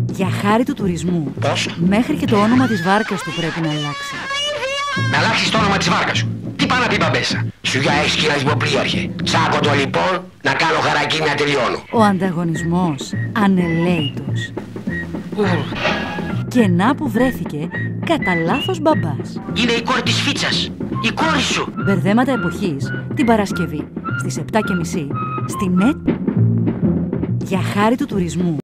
Για χάρη του τουρισμού. Πώς? Μέχρι και το όνομα της βάρκας του πρέπει να αλλάξει. Να αλλάξεις το όνομα της βάρκας σου. Τι πάει να πει μπαμπέσα. Σου για έχεις κυριαρχοπλοίαρχε. Τσάκω το λοιπόν, να κάνω χαρακίνη να τελειώνω. Ο ανταγωνισμός ανελαίητος. Και να που βρέθηκε κατά λάθος μπαμπάς. Είναι η κόρη της Φίτσας. Η κόρη σου. Μπερδέματα εποχής την Παρασκευή στις 7:30 στην ΕΤ. Για χάρη του τουρισμού.